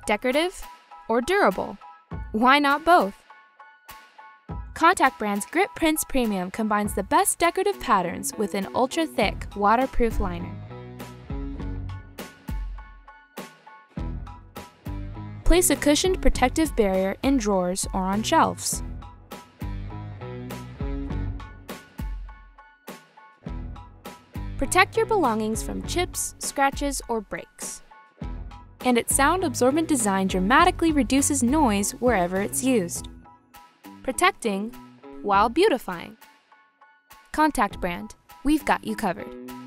Decorative or durable? Why not both? Con-Tact Brand's Grip Prints Premium combines the best decorative patterns with an ultra-thick, waterproof liner. Place a cushioned protective barrier in drawers or on shelves. Protect your belongings from chips, scratches, or breaks. And its sound-absorbent design dramatically reduces noise wherever it's used. Protecting while beautifying. Con-Tact Brand, we've got you covered.